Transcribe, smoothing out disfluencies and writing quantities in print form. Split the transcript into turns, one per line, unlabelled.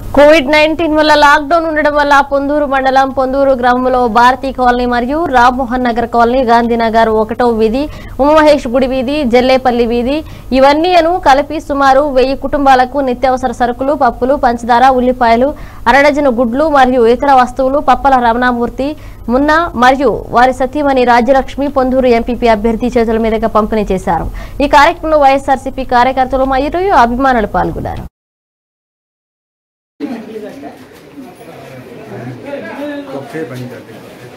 COVID-19 వల్ల lockdown ఉండడం వల్ల పొందూరు మండలం పొందూరు గ్రామంలో భారతీ కాలనీ మరియు రామ్మోహన్ నగర్ కాలనీ, గాంధీనగర్ 1వ వీధి, ఉమామహేష్ గుడి వీధి, జల్లేపల్లి వీధి ఇవన్నీను కలిపి సుమారు 1000 కుటుంబాలకు నిత్యావసర సరుకులు, పప్పులు, పంచదార, ఉల్లిపాయలు, అరడజను గుడ్లు మరియు ఇతర వస్తువులు పప్పల రమణమూర్తి మున్నా మరియు వారి సతీమణి రాజ్యలక్ష్మి పొందూరు ఎంపీపీ అభ్యర్థి చేతుల మీదుగా పంపిణీ చేశారు। ఈ కార్యక్రమంలో వైఎస్ఆర్సీపీ కార్యకర్తలు మరియు అభిమానులు పాల్గొన్నారు।
कब से बंद कर दें?